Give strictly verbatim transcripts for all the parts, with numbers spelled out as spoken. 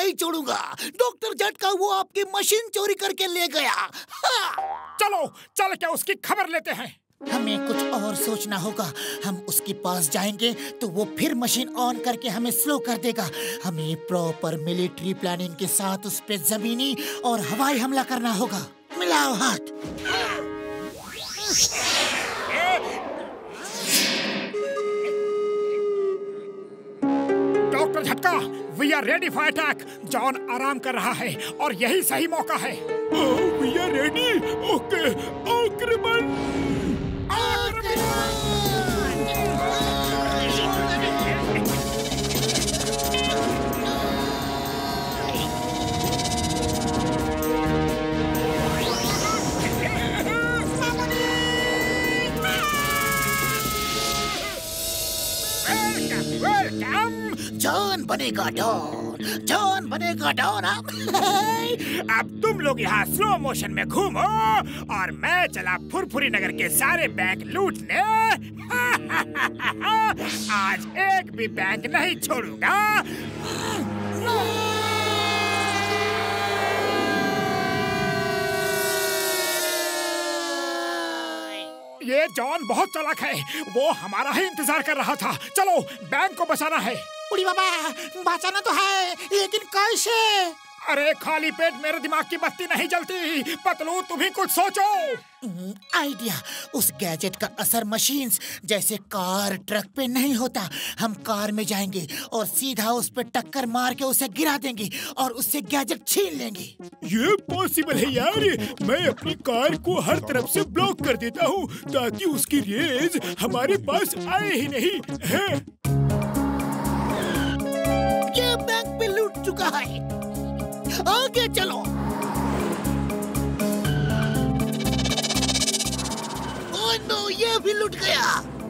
नहीं छोड़ूंगा। डॉक्टर झटका वो आपकी मशीन चोरी करके ले गया। हाँ। चलो चल के उसकी खबर लेते हैं। हमें कुछ और सोचना होगा। हम उसके पास जाएंगे तो वो फिर मशीन ऑन करके हमें स्लो कर देगा। हमें प्रॉपर मिलिट्री प्लानिंग के साथ उस पे जमीनी और हवाई हमला करना होगा। मिलाओ हाथ। Doctor Jhatka, we are ready for attack. John आराम कर रहा है और यही सही मौका है। We are ready. ओके, आक्रमण। जॉन बनेगा डॉन, जॉन बनेगा डॉन। अब तुम लोग यहाँ स्लो मोशन में घूमो और मैं चला फुरफुरी नगर के सारे बैंक लूटने। आज एक भी बैंक नहीं छोड़ूंगा। ये जॉन बहुत चालाक है, वो हमारा ही इंतजार कर रहा था। चलो बैंक को बचाना है। उड़ी बाबा, बचाना तो है, लेकिन कैसे? अरे खाली पेट मेरे दिमाग की बत्ती नहीं जलती। पतलू तुम ही कुछ सोचो। आइडिया। उस गैजेट का असर मशीन्स जैसे कार ट्रक पे नहीं होता। हम कार में जाएंगे और सीधा उस पे टक्कर मार के उसे गिरा देंगे और उससे गैजेट छीन लेंगे। ये पॉसिबल है यार। मैं अपनी कार को हर तरफ से ब्लॉक कर देता हूँ ताकि उसकी रेज हमारे पास आए ही नहीं है। ये बैंक पे लूट चुका है। आगे चलो। ओह नो, ये भी लूट गया।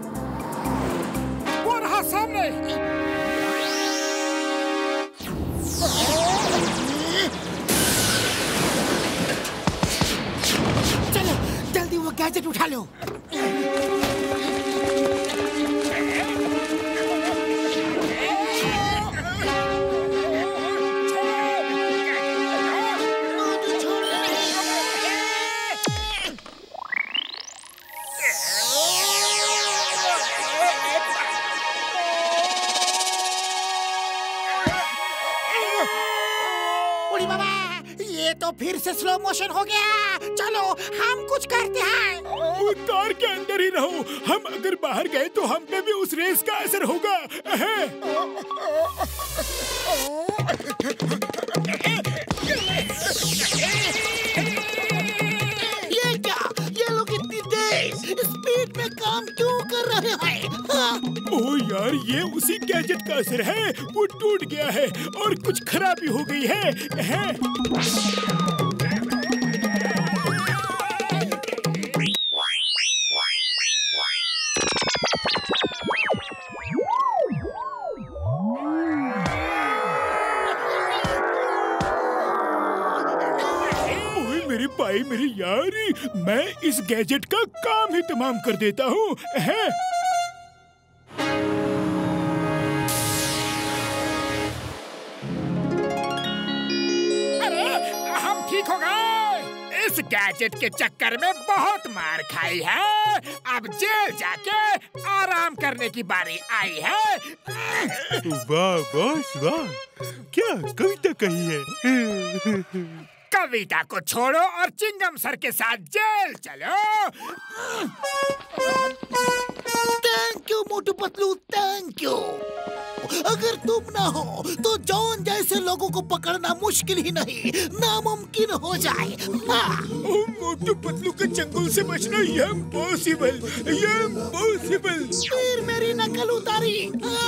वो रहा सामने। चलो जल्दी वो गैजेट उठा लो। तो फिर से स्लो मोशन हो गया। चलो हम कुछ करते हैं। कार के अंदर ही रहो। हम अगर बाहर गए तो हम पे भी उस रेस का असर होगा। ये क्या? ये लोग इतनी तेज स्पीड में काम क्यों कर रहे हैं? हाँ। ओह यार, ये उसी गैजेट का असर है। वो टूट गया है और कुछ खराबी हो गई है, है? भाई मेरी यारी, मैं इस गैजेट का काम ही तमाम कर देता हूँ, है? अरे हम ठीक हो गए। इस गैजेट के चक्कर में बहुत मार खाई है। अब जेल जाके आराम करने की बारी आई है। वाह बॉस वाह, क्या कविता कही है। कविता को छोड़ो और चिंगम सर के साथ जेल चलो। Thank you Motu Patlu, thank you. अगर तुम ना हो तो जॉन जैसे लोगों को पकड़ना मुश्किल ही नहीं, नामुमकिन हो जाए। हाँ। मोटू पतलू के चंगुल से बचना ये इम्पॉसिबल, ये इम्पॉसिबल। फिर मेरी नकल उतारी। हाँ।